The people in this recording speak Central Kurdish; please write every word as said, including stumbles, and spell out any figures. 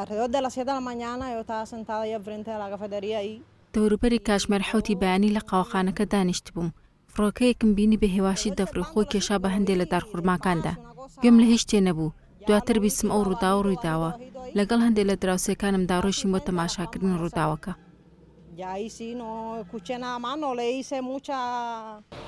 دەوروبەری کاتژمێر حوتی بەیانی لە قاوەخانەکە دانیشت بووم. فڕۆکەیەکم بینی بە هێواشی دەفری خۆی کێشا بە هەندێک لە دارخورماکاندا. گوێم لە هیچ تێ نەبوو. دواتر بیستم ئەو ڕووداوە ڕوویداوە. لەگەڵ هەندێک لە دراوسێکانمدا ڕۆیشتم بۆ تەماشاکردن ڕووداوەکە.